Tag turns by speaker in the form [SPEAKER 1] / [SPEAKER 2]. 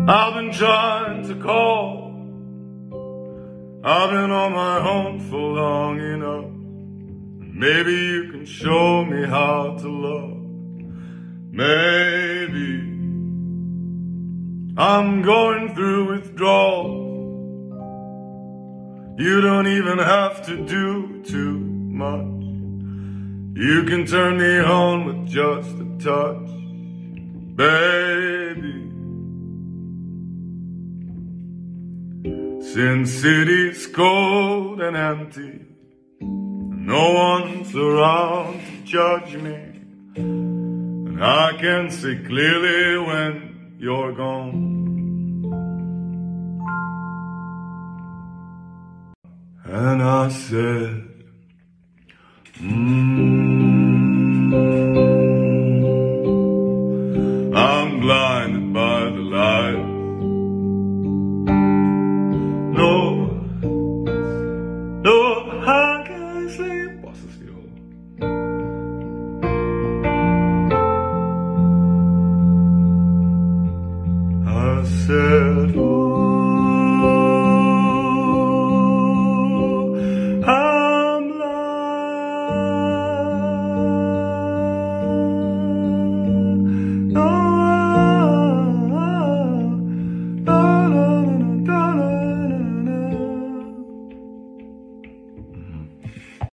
[SPEAKER 1] I've been trying to call. I've been on my own for long enough. Maybe you can show me how to love. Maybe I'm going through withdrawal. You don't even have to do too much. You can turn me on with just a touch, baby. Sin City's cold and empty, no one's around to judge me, and I can see clearly when you're gone. And I said,